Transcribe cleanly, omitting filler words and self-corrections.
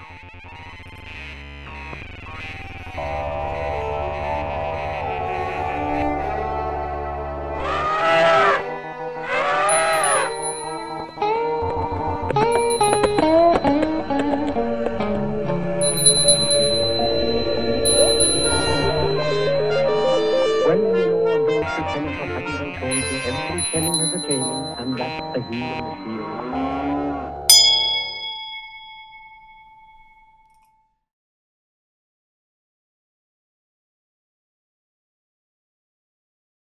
Every penny has a tail, and that's the heel of the heel.